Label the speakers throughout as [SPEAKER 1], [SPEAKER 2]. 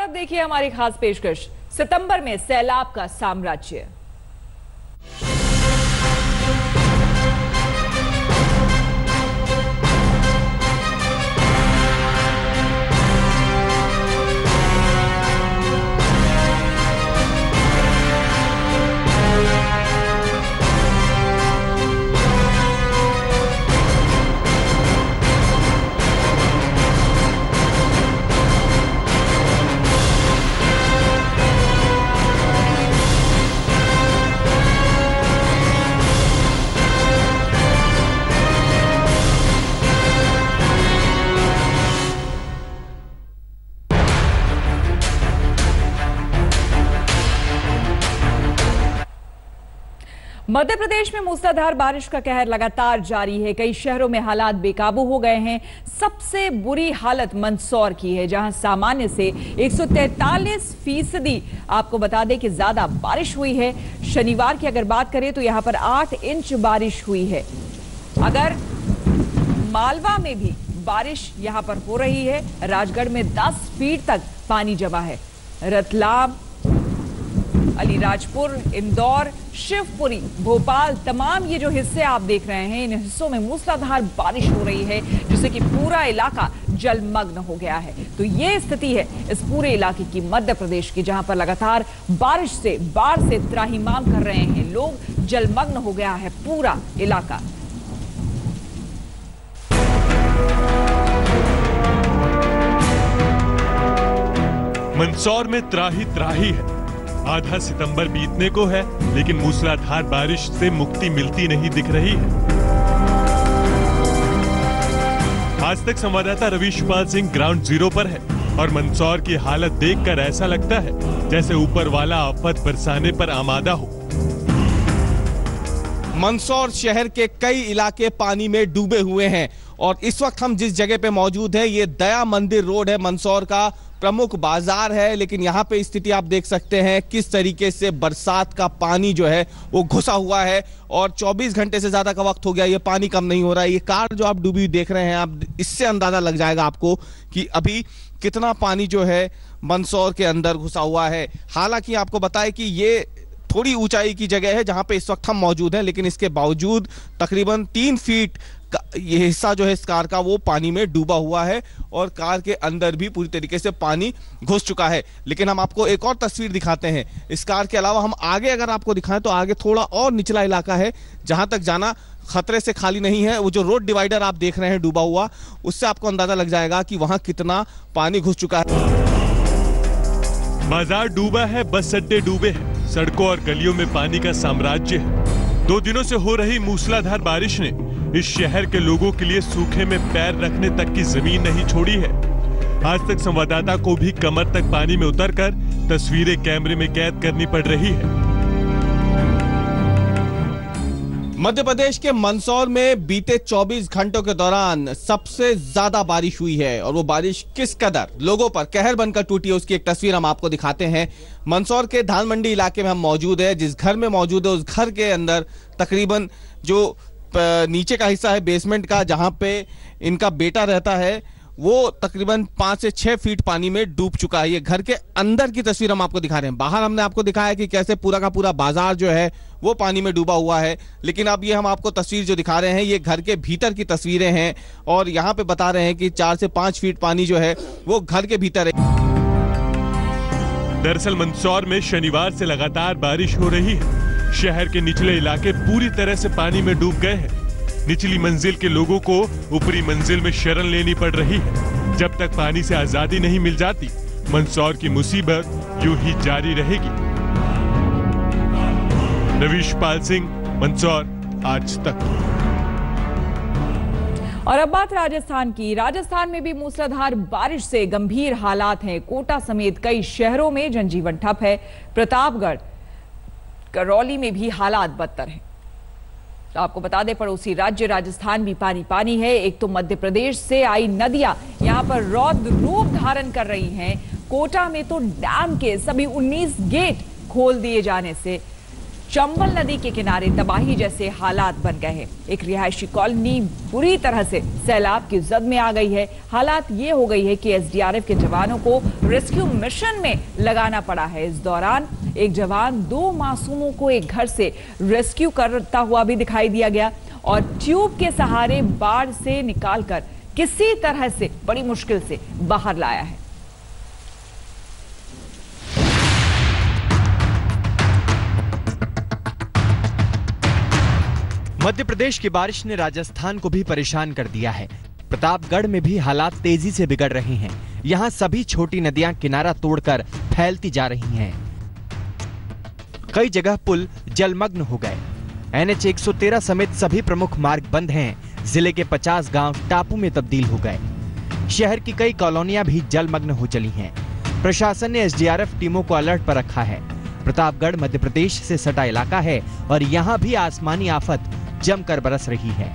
[SPEAKER 1] अब देखिए हमारी खास पेशकश, सितंबर में सैलाब का साम्राज्य। मध्य प्रदेश में मूसलाधार बारिश का कहर लगातार जारी है। कई शहरों में हालात बेकाबू हो गए हैं। सबसे बुरी हालत मंदसौर की है, जहां सामान्य से 143% आपको बता दें कि ज्यादा बारिश हुई है। शनिवार की अगर बात करें तो यहां पर 8 इंच बारिश हुई है। अगर मालवा में भी बारिश यहां पर हो रही है। राजगढ़ में 10 फीट तक पानी जमा है। रतलाम, अलीराजपुर, इंदौर, शिवपुरी, भोपाल, तमाम ये जो हिस्से आप देख रहे हैं, इन हिस्सों में मूसलाधार बारिश हो रही है, जिससे कि पूरा इलाका जलमग्न हो गया है। तो ये स्थिति है इस पूरे इलाके की, मध्य प्रदेश की, जहां पर लगातार बारिश से, बाढ़ से त्राहिमाम कर रहे हैं लोग। जलमग्न हो गया है पूरा इलाका।
[SPEAKER 2] मंदसौर में त्राही त्राही है। आधा सितंबर बीतने को है, लेकिन मूसलाधार बारिश से मुक्ति मिलती नहीं दिख रही है। आज तक संवाददाता रविशपाल सिंह ग्राउंड जीरो पर है और मंदसौर की हालत देखकर ऐसा लगता है जैसे ऊपर वाला आफत बरसाने पर आमादा हो।
[SPEAKER 3] मंदसौर शहर के कई इलाके पानी में डूबे हुए हैं और इस वक्त हम जिस जगह पे मौजूद हैं, ये दया मंदिर रोड है, मंदसौर का प्रमुख बाजार है। लेकिन यहाँ पे स्थिति आप देख सकते हैं किस तरीके से बरसात का पानी जो है वो घुसा हुआ है और 24 घंटे से ज्यादा का वक्त हो गया, ये पानी कम नहीं हो रहा है। ये कार जो आप डूबी देख रहे हैं, आप इससे अंदाजा लग जाएगा आपको कि अभी कितना पानी जो है मंदसौर के अंदर घुसा हुआ है। हालांकि आपको बताएं कि ये थोड़ी ऊंचाई की जगह है जहां पे इस वक्त हम मौजूद हैं, लेकिन इसके बावजूद तकरीबन 3 फीट का ये हिस्सा जो है इस कार का वो पानी में डूबा हुआ है और कार के अंदर भी पूरी तरीके से पानी घुस चुका है। लेकिन हम आपको एक और तस्वीर दिखाते हैं। इस कार के अलावा हम आगे अगर आपको दिखाएं तो आगे थोड़ा और निचला इलाका है जहां तक जाना खतरे से खाली नहीं है। वो जो रोड डिवाइडर आप देख रहे हैं डूबा हुआ, उससे आपको अंदाजा लग जाएगा कि वहां कितना पानी घुस चुका है।
[SPEAKER 2] बाजार डूबा है, बस अड्डे डूबे हैं, सड़कों और गलियों में पानी का साम्राज्य है। 2 दिनों से हो रही मूसलाधार बारिश ने इस शहर के लोगों के लिए सूखे में पैर रखने तक की जमीन नहीं छोड़ी है। आज तक संवाददाता को भी कमर तक पानी में उतरकर तस्वीरें कैमरे में कैद करनी पड़ रही है।
[SPEAKER 3] मध्य प्रदेश के मंदसौर में बीते 24 घंटों के दौरान सबसे ज्यादा बारिश हुई है और वो बारिश किस कदर लोगों पर कहर बनकर टूटी है, उसकी एक तस्वीर हम आपको दिखाते हैं। मंदसौर के धान मंडी इलाके में हम मौजूद है। जिस घर में मौजूद है उस घर के अंदर तकरीबन जो नीचे का हिस्सा है बेसमेंट का, जहां पे इनका बेटा रहता है, वो तकरीबन 5 से 6 फीट पानी में डूब चुका है। ये घर के अंदर की तस्वीर हम आपको दिखा रहे हैं। बाहर हमने आपको दिखाया कि कैसे पूरा का पूरा बाजार जो है वो पानी में डूबा हुआ है, लेकिन अब ये हम आपको तस्वीर जो दिखा रहे हैं ये घर के भीतर की तस्वीरें हैं और यहाँ पे बता रहे हैं कि 4 से 5 फीट पानी जो है वो घर के भीतर है।
[SPEAKER 2] दरअसल मंदसौर में शनिवार से लगातार बारिश हो रही है। शहर के निचले इलाके पूरी तरह से पानी में डूब गए हैं। निचली मंजिल के लोगों को ऊपरी मंजिल में शरण लेनी पड़ रही है। जब तक पानी से आजादी नहीं मिल जाती, मंदसौर की मुसीबत यूं ही जारी रहेगी। रविशपाल सिंह, मंदसौर, आज तक।
[SPEAKER 1] और अब बात राजस्थान की। राजस्थान में भी मूसलाधार बारिश से गंभीर हालात हैं। कोटा समेत कई शहरों में जनजीवन ठप है। प्रतापगढ़, करौली में भी हालात बदतर हैं। तो आपको बता दें, पड़ोसी राज्य राजस्थान भी पानी पानी है। एक तो मध्य प्रदेश से आई नदियां यहां पर रौद्र रूप धारण कर रही हैं। कोटा में तो डैम के सभी 19 गेट खोल दिए जाने से चंबल नदी के किनारे तबाही जैसे हालात बन गए हैं। एक रिहायशी कॉलोनी बुरी तरह से सैलाब की जद में आ गई है। हालात ये हो गई है कि एसडीआरएफ के जवानों को रेस्क्यू मिशन में लगाना पड़ा है। इस दौरान एक जवान 2 मासूमों को एक घर से रेस्क्यू करता हुआ भी दिखाई दिया गया और ट्यूब के सहारे बाढ़ से निकालकर किसी तरह से बड़ी मुश्किल से बाहर लाया है।
[SPEAKER 4] मध्य प्रदेश की बारिश ने राजस्थान को भी परेशान कर दिया है। प्रतापगढ़ में भी हालात तेजी से बिगड़ रहे हैं। यहाँ सभी छोटी नदियां किनारा तोड़कर फैलती जा रही हैं। कई जगह पुल जलमग्न हो गए। NH 113 समेत सभी प्रमुख मार्ग बंद हैं। जिले के 50 गांव टापू में तब्दील हो गए। शहर की कई कॉलोनियां भी जलमग्न हो चली हैं। प्रशासन ने एसडीआरएफ टीमों को अलर्ट पर रखा है। प्रतापगढ़ मध्य प्रदेश से सटा इलाका है और यहाँ भी आसमानी आफत जमकर बरस रही है।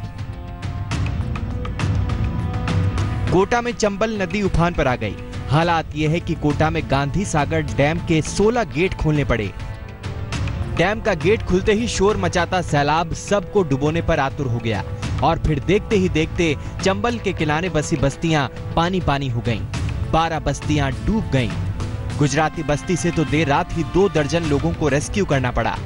[SPEAKER 4] कोटा में चंबल नदी उफान पर आ गई। हालात यह है कि कोटा में गांधी सागर डैम के 16 गेट खोलने पड़े। डैम का गेट खुलते ही शोर मचाता सैलाब सबको डुबोने पर आतुर हो गया और फिर देखते ही देखते चंबल के किनारे बसी बस्तियां पानी पानी हो गईं। 12 बस्तियां डूब गईं। गुजराती बस्ती से तो देर रात ही 2 दर्जन लोगों को रेस्क्यू करना पड़ा।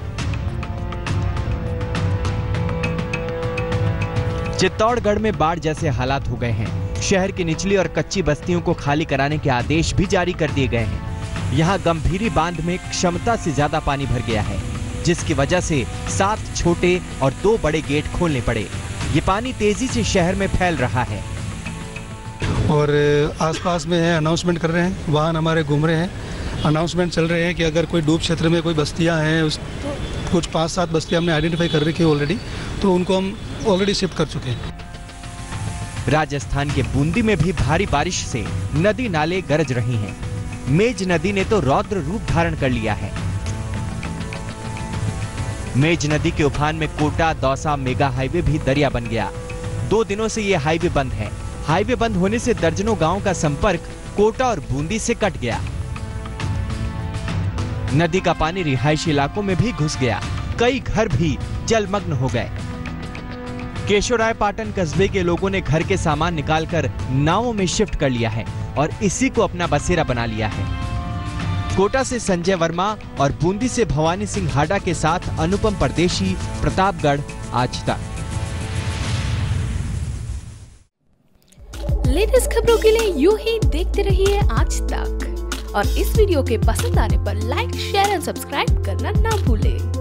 [SPEAKER 4] चित्तौड़गढ़ में बाढ़ जैसे हालात हो गए हैं। शहर की निचली और कच्ची बस्तियों को खाली कराने के आदेश भी जारी कर दिए गए हैं। यहाँ गंभीरी बांध में क्षमता से ज्यादा पानी भर गया है, जिसकी वजह से 7 छोटे और 2 बड़े गेट खोलने पड़े। ये पानी तेजी से शहर में फैल रहा है
[SPEAKER 5] और आसपास में है अनाउंसमेंट कर रहे हैं, वाहन हमारे घूम रहे हैं, अनाउंसमेंट चल रहे हैं कि अगर कोई डूब क्षेत्र में कोई बस्तियां हैं, उस कुछ 5-7 बस्तियां हमने आइडेंटिफाई कर रखी है ऑलरेडी, तो उनको हम ऑलरेडी शिफ्ट कर चुके हैं।
[SPEAKER 4] राजस्थान के बूंदी में भी भारी बारिश से नदी नाले गरज रही हैं। मेज नदी ने तो रौद्र रूप धारण कर लिया है। मेज नदी के उफान में कोटा दौसा मेगा हाईवे भी दरिया बन गया। 2 दिनों से यह हाईवे बंद है। हाईवे बंद होने से दर्जनों गांवों का संपर्क कोटा और बूंदी से कट गया। नदी का पानी रिहायशी इलाकों में भी घुस गया। कई घर भी जलमग्न हो गए। केशवरायपाटन कस्बे के लोगों ने घर के सामान निकालकर नावों में शिफ्ट कर लिया है और इसी को अपना बसेरा बना लिया है। कोटा से संजय वर्मा और बूंदी से भवानी सिंह हाडा के साथ अनुपम परदेशी, प्रतापगढ़, आज तक।
[SPEAKER 6] लेटेस्ट खबरों के लिए यूं ही देखते रहिए आज तक और इस वीडियो के पसंद आने पर लाइक, शेयर एंड सब्सक्राइब करना ना भूलें।